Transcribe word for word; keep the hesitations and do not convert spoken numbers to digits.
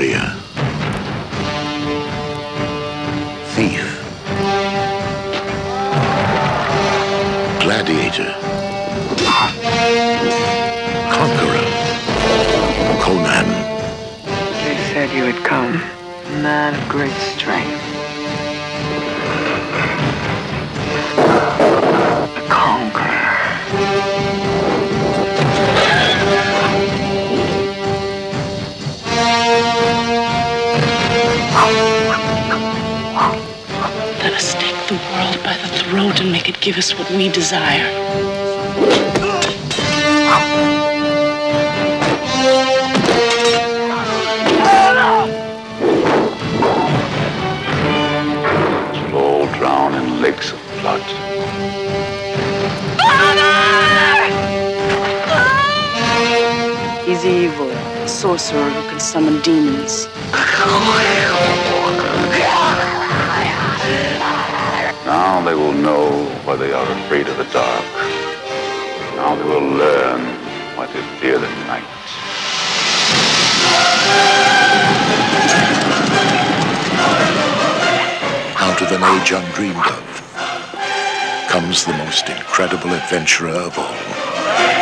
Warrior. Thief. Gladiator. Conqueror. Conan. They said you had come. A man of great strength. A conqueror. Let us take the world by the throat and make it give us what we desire. We'll all drown in lakes of blood. He's evil, a sorcerer who can summon demons. Now they will know why they are afraid of the dark. Now they will learn why they fear the night. Out of an age undreamed of comes the most incredible adventurer of all.